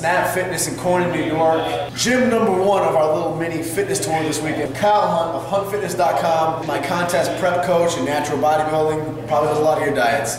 Snap Fitness in Corning, New York. Gym number 1 of our little mini fitness tour this weekend. Kyle Hunt of HuntFitness.com, my contest prep coach in natural bodybuilding. Probably does a lot of your diets.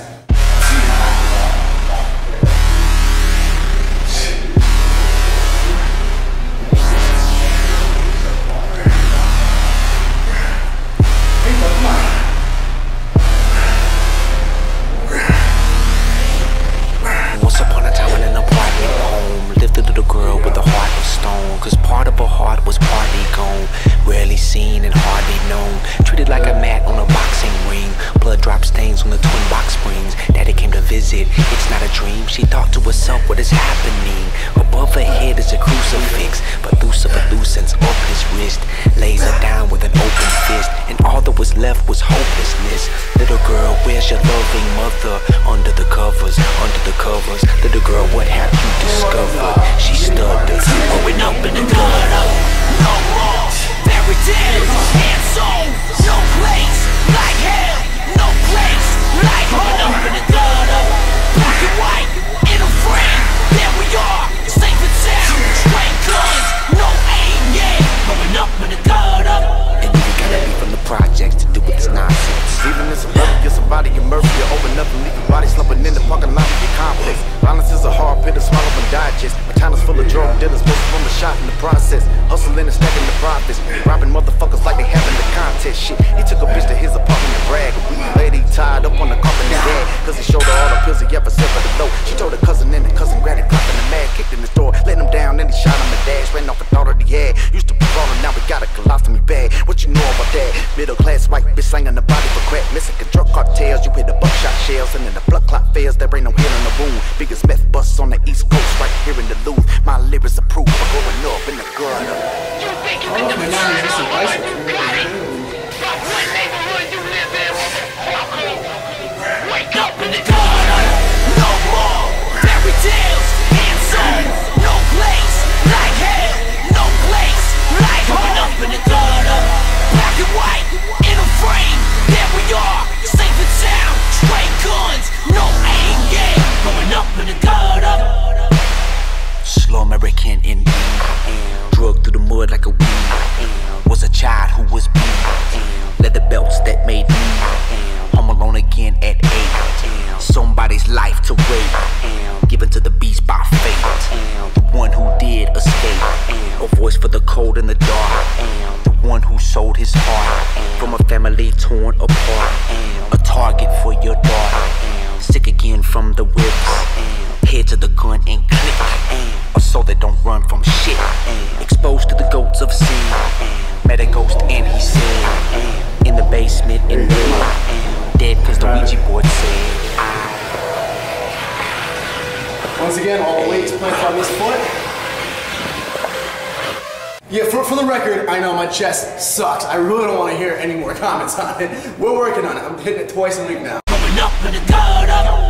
Once upon a time in an apartment home lived a little girl with a heart of stone. Cause part of her heart was partly gone, rarely seen and hardly known. Treated like a mat on a boxing ring, blood drop stains on the twin box springs. Daddy came to visit, it's not a dream. She thought to herself, what is happening? Above her head is a crucifix, but loose ends up his wrist. Lays her down with an open fist, and all that was left was hopelessness. Little girl, where's your loving mother? Under the covers, under the covers. Little girl, what have you discovered? She stuttered, growing up in the gutter. No more fairy tales and songs. No place like hell, no place like growing up in the gutter. Black and white in a frame. There we are, safe and sound. Straight guns, no aim, yeah. Growing up in the gutter. And you gotta be from the projects to do with this nonsense. Even in suburbia, somebody in Murphy, you open up and leave your body slumping in the parking lot of your complex. Violence is a hard pill to swallow and digest. My town is full of drug dealers, most of them are shot in the process. Hustling and stacking the profits, robbing motherfuckers like they having the contest. Shit, he took a bitch to his apartment and bragged. A weed lady tied up on the carpet and dead, cause he showed her all the pills he ever said for the low. She told her cousin and the cousin grabbed it, clocked in the mad, kicked in the door, let him down, then he shot him and dash. Ran off a thought of the head. Used to be ballin', now we got a colostomy bag. What you know about that? Middle class white bitch slanging the body for crack. Mexican drug cartels, you hit the buckshot shells, and then the blood clot fails. There ain't no healing in the wound. Biggest meth busts on the East Coast, right here in the Louvre. My lyrics are proof for growing up in the gutter. I don't know if my mom is just a bicycle. What neighborhood you live in? Wake up in the gutter. No more fairy tales and songs. No place like hell, no place like growing up in the gutter. Black and white in a frame. There we are, safe and sound. Straight guns, no aim, yeah. Growing up in the gutter. Slow American indeed. Drugged through the mud like a weed. Was a child who was beat. Leather belts that made me home alone again at 8. Somebody's life to wait, given to the beast by fate. The one who did escape, a voice for the cold and the dark. The one who sold his heart from a family torn apart. A target for your daughter, sick again from the whips. Head to the gun and click, a soul that don't run from shit. Exposed to the goats of sin, met a ghost and he said, in the basement in bed, dead cause the Ouija board said, Once again, all the weights planted on this foot. Yeah, for the record, I know my chest sucks. I really don't want to hear any more comments on it. We're working on it. I'm hitting it twice a week now. Growing up in the gutter.